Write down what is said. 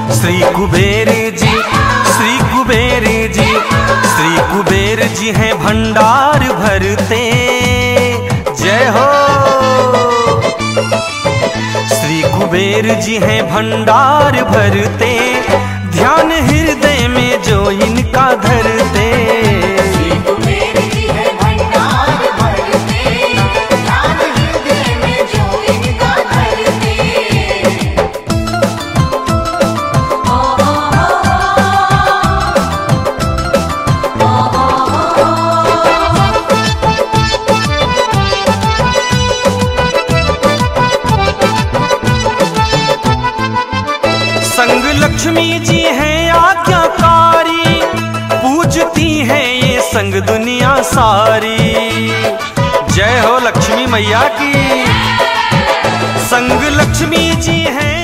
श्री कुबेर जी, श्री कुबेर जी, श्री कुबेर जी हैं भंडार भरते। जय हो। श्री कुबेर जी हैं भंडार भरते, ध्यान हृदय में जो इनका धरते। श्री कुबेर जी है भंडार भरते, ध्यान हृदय में जो इनका धरते। संग लक्ष्मी जी हैं आज्ञाकारी, पूजती हैं ये संग दुनिया सारी। जय हो लक्ष्मी मैया की। संग लक्ष्मी जी हैं